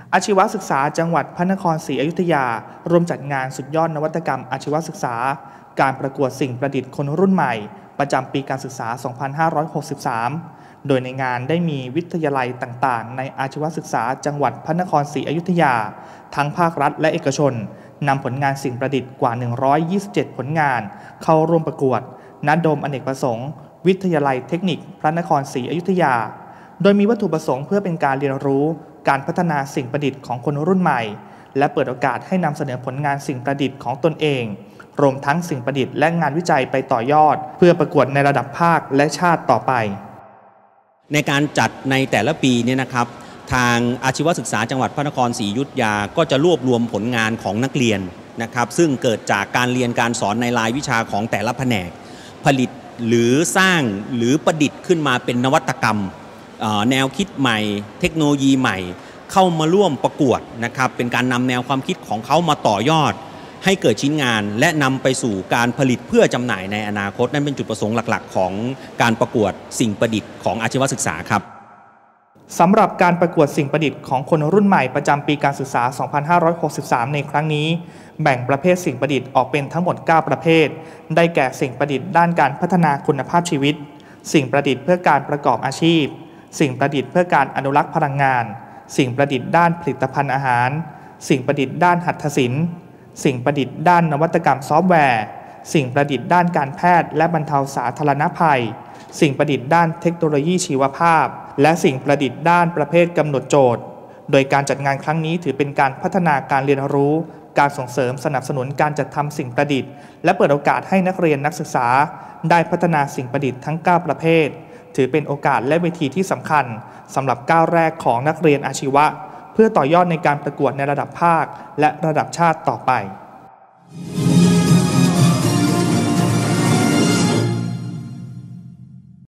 อาชีวศึกษาจังหวัดพระนครศรีอยุธยาร่วมจัดงานสุดยอดนวัตกรรมอาชีวศึกษาการประกวดสิ่งประดิษฐ์คนรุ่นใหม่ประจำปีการศึกษา 2563 โดยในงานได้มีวิทยาลัยต่างๆในอาชีวศึกษาจังหวัดพระนครศรีอยุธยาทั้งภาครัฐและเอกชนนำผลงานสิ่งประดิษฐ์กว่า 127 ผลงานเข้าร่วมประกวดณ โดมอเนกประสงค์วิทยาลัยเทคนิคพระนครศรีอยุธยาโดยมีวัตถุประสงค์เพื่อเป็นการเรียนรู้การพัฒนาสิ่งประดิษฐ์ของคนรุ่นใหม่และเปิดโอกาสให้นำเสนอผลงานสิ่งประดิษฐ์ของตนเองรวมทั้งสิ่งประดิษฐ์และงานวิจัยไปต่อยอดเพื่อประกวดในระดับภาคและชาติต่อไปในการจัดในแต่ละปีเนี่ยนะครับทางอาชีวศึกษาจังหวัดพระนครศรีอยุธยาก็จะรวบรวมผลงานของนักเรียนนะครับซึ่งเกิดจากการเรียนการสอนในรายวิชาของแต่ละแผนกผลิตหรือสร้างหรือประดิษฐ์ขึ้นมาเป็นนวัตกรรมแนวคิดใหม่เทคโนโลยีใหม่เข้ามาร่วมประกวดนะครับเป็นการนำแนวความคิดของเขามาต่อยอดให้เกิดชิ้นงานและนำไปสู่การผลิตเพื่อจำหน่ายในอนาคตนั่นเป็นจุดประสงค์หลักๆของการประกวดสิ่งประดิษฐ์ของอาชีวศึกษาครับสำหรับการประกวดสิ่งประดิษฐ์ของคนรุ่นใหม่ประจำปีการศึกษา 2563 ในครั้งนี้แบ่งประเภทสิ่งประดิษฐ์ออกเป็นทั้งหมด 9 ประเภทได้แก่สิ่งประดิษฐ์ด้านการพัฒนาคุณภาพชีวิตสิ่งประดิษฐ์เพื่อการประกอบอาชีพสิ่งประดิษฐ์เพื่อการอนุรักษ์พลังงานสิ่งประดิษฐ์ด้านผลิตภัณฑ์อาหารสิ่งประดิษฐ์ด้านหัตถศิลป์สิ่งประดิษฐ์ด้านนวัตกรรมซอฟต์แวร์สิ่งประดิษฐ์ด้านการแพทย์และบรรเทาสาธารณภัยสิ่งประดิษฐ์ด้านเทคโนโลยีชีวภาพและสิ่งประดิษฐ์ด้านประเภทกำหนดโจทย์โดยการจัดงานครั้งนี้ถือเป็นการพัฒนาการเรียนรู้การส่งเสริมสนับสนุนการจัดทำสิ่งประดิษฐ์และเปิดโอกาสให้นักเรียนนักศึกษาได้พัฒนาสิ่งประดิษฐ์ทั้ง 9 ประเภทถือเป็นโอกาสและเวทีที่สำคัญสำหรับก้าวแรกของนักเรียนอาชีวะเพื่อต่อยอดในการประกวดในระดับภาคและระดับชาติต่อไป